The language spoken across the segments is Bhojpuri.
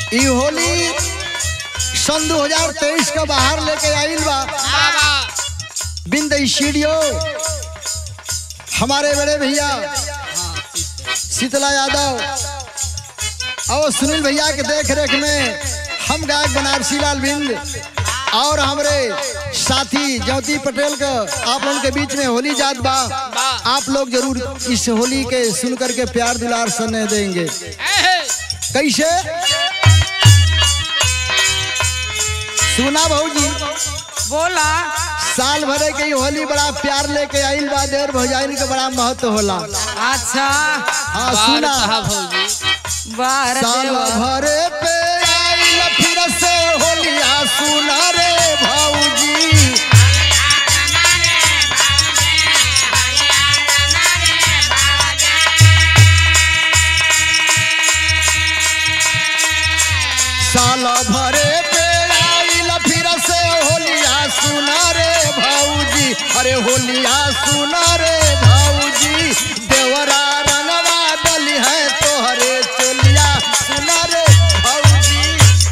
ई होली सन 2023 का बाहर लेके आइल बा बिंद स्टूडियो। हमारे बड़े भैया शीतला यादव और सुनील भैया के देख रेख में हम गायक बनारसी लाल बिंद और हमारे साथी ज्योति पटेल का आप लोगों के बीच में होली जात बा। आप लोग जरूर इस होली के सुन करके प्यार दुलार सने देंगे। कैसे सुना भाऊजी बोला। साल भरे के होली बड़ा प्यार लेके आइल बा, देर भौजाइन के बड़ा महत्व होला। अच्छा हाँ सुना साल भरे पे आइल फिर से होलिया सुना रे भाऊजी। साल भरे पे आइल फिर से होलिया सुना रे भाऊजी। अरे होलिया सुना रे भाऊजी, देवरा रंगवा डली है तोहरे चोलिया सुना रे भाऊजी।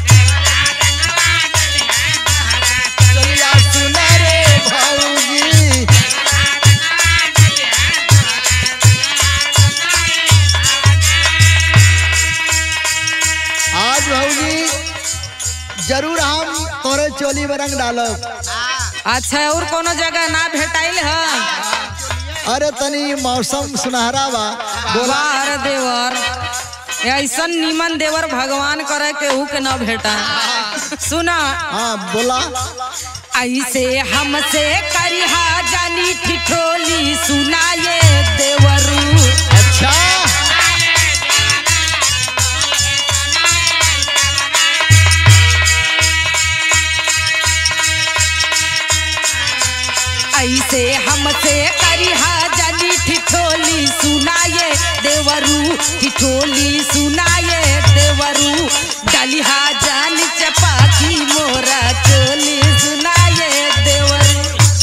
चोलिया सुना रे भाऊजी। आज भाऊजी जरूर हम तोरे चोली में रंग डालब। अच्छा और कोनो जगह ना भेटाइल है? अरे तनी मौसम सुनहरा बा। बोला अरे देवर ऐसा नीमन देवर भगवान करे केहू के न भेटा। सुना हाँ बोला। ऐसे हमसे करिहा जानी ठिठोली सुना ये देवरू। अच्छा ऐसे हमसे करिहा जानी ठिठोली सुनाए देवरू। ठिठोली सुनाए देवरू, डलिहा जानी चपाकी मोरा चोली सुनाए देवरू।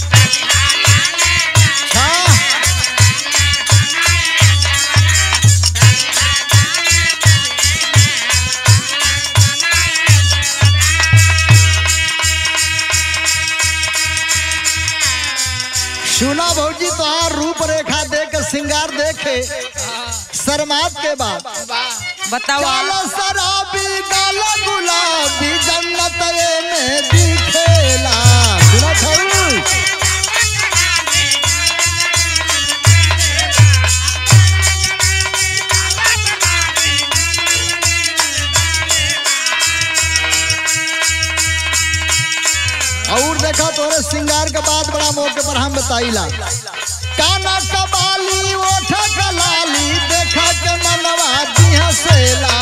सुना भौजी तोहार रूप रेखा देख श्रृंगार देखे शर्मात के बाद बताओ। काला शराबी काला गुलाबी जन्नत में दिखेला। सुना थरू और देखा तोरे श्रृंगार के बाद बड़ा मौके पर हम बताइला। काना कबाली ओठ कलाली देखा के मनवा दी हसेला।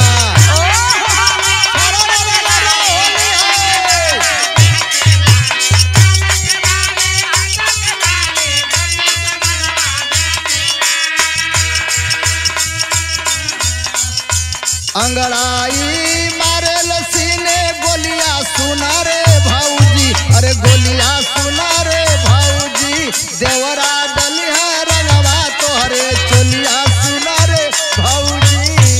अंगड़ाई मारे लसीने गोलिया सुना रे भाऊजी। अरे गोलिया सुना रे भाऊजी, देवरा डली है रंगवा तोहरे चोलिया सुना रे भाऊजी।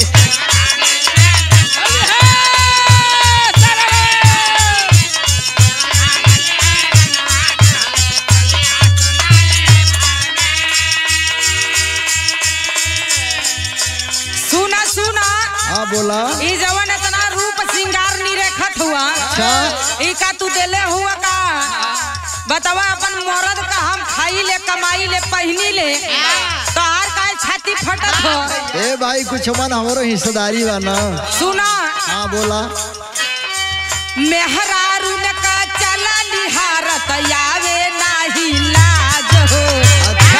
सुना सुना हाँ बोला। ई जवन इतना रूप श्रृंगार निरेखत हुआ। अच्छा ई का तू देले हुआ का? बतावा अपन मर्द का हम खाई ले कमाई ले पहनी ले तो आर का छाती फटत हो। ए भाई कुछ मन हमारो हिस्सेदारी बा ना। सुना हाँ बोला। मेहरारू ने का चला लिहारत आवे नाही लाज हो। अच्छा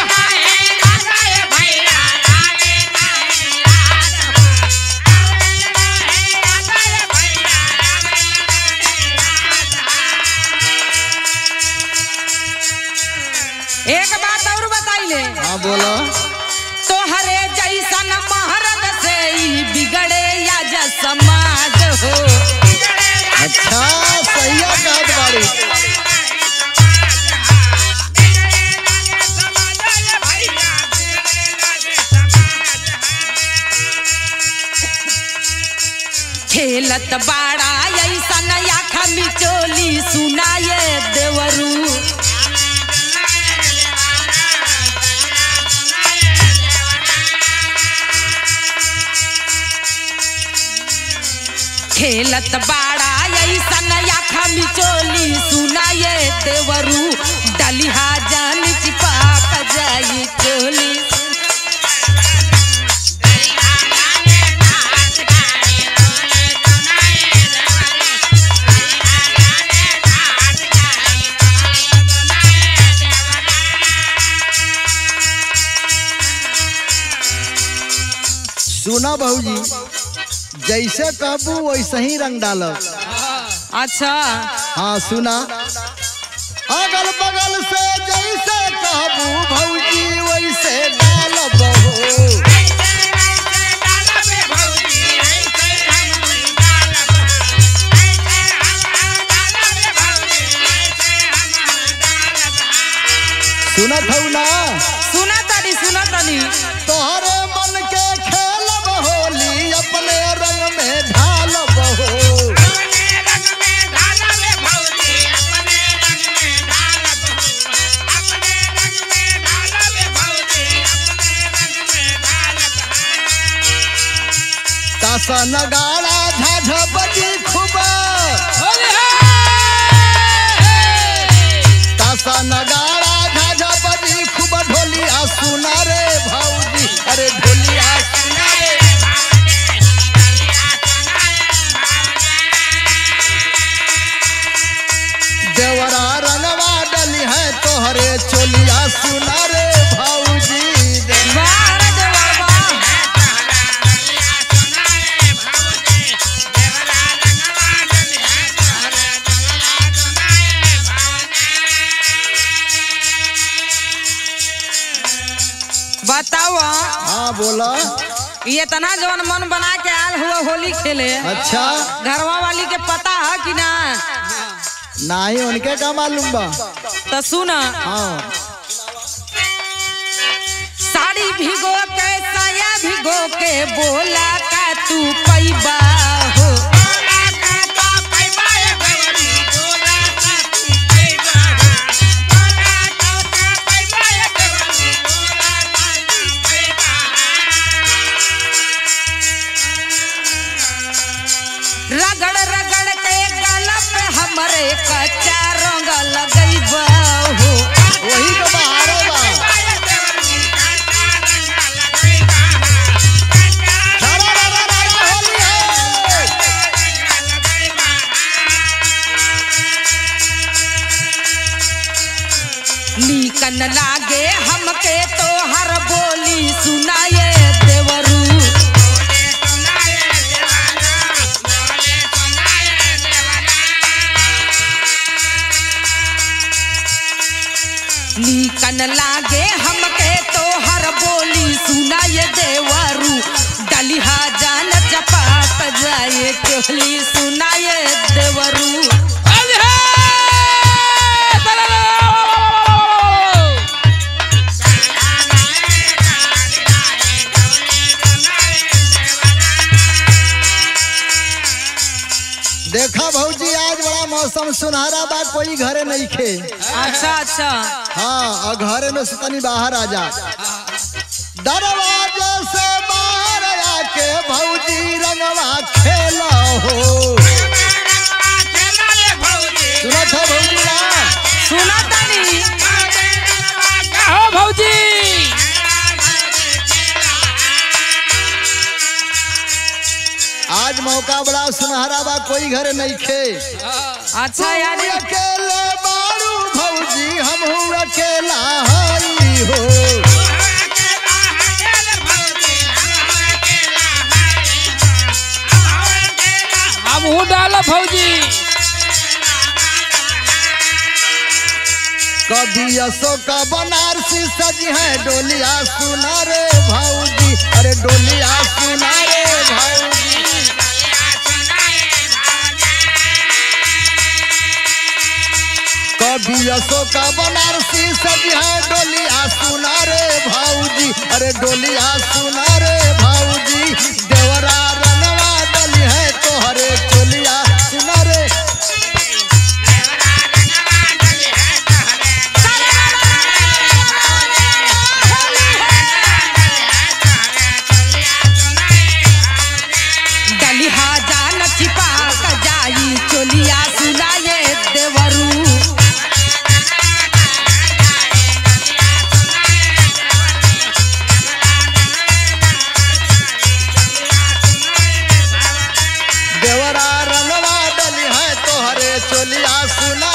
एक बात और बताइले। हाँ बोला। तोहरे जैसन महारत से ई बिगड़े या जा समाज हो। अच्छा सही बात बाड़ी। खेलत बाड़ा ऐसा नया खमी चोली सुनाए देवरू खेलत बाड़ा ऐसा नया खमी चोली सुनाए देवरू डलिहा जान चिपक जाई चोली सुना बहूजी, जैसे कहबू वैसे ही रंग डालो। अच्छा हाँ सुना, अगल बगल से जैसे कहबू भौजी वैसे डालब हो। सुनत हूँ ना? सुना तानी तोहरे मन के खेलब होली अपने रंग में ढालब हो। तासा नगाड़ा झाझा बजी खुबा, तासा नगाड़ा झाझा बजी खुबा ढोलिया सुना रे भौजी, अरे ढोलिया सुना रे। देवरा रंगवा डली है तोहरे चोलिया सुना रे भौजी। बताओ। हाँ बोला। ये तना जवन मन बना के आल हुआ होली खेले। अच्छा घरवा वाली के पता है कि ना? नहीं, उनके का मालूम बा। तो सुना। हाँ। साड़ी भिगो के साया भिगो के बोला का तू पैबा हो। रगड़ रगड़ के गला पे हमरे कच्चा रंग लगैबा हो। वही तो बहारो बा। होली है। नीकन लागे हमके तो हर बोली सुनाए देवरू। नीकन लागे हमके तो हर बोली सुनाए देवरू डलिहा जान चपाट जाए चोली सुनाए देवरू। देखा भौजी, आज बड़ा मौसम सुनहरा बा, कोई घरे नहीं खे। अच्छा हाँ, और घरे में से तनी बाहर आ जा। दरवाजे से बाहर आके भौजी रंगवा खेला हो। सुना था भौजी ना? सुना तानी। हो भौजी। आज मौका बड़ा सुनहरा बा, कोई घरे नहीं खे। अच्छा यार, अकेले बारू भौजी हम अकेला हई हो। अब हूँ डाला भौजी। कभी अशोक बनारसी सजी है डोलिया सुना रे भौजी, अरे डोलिया सुना रे भौजी। कभी अशोक बनारसी सजी है डोलिया सुना रे भौजी, अरे डोलिया सुना रे भौजी। देवरा रंगवा डली है तोहर चोलिया सुना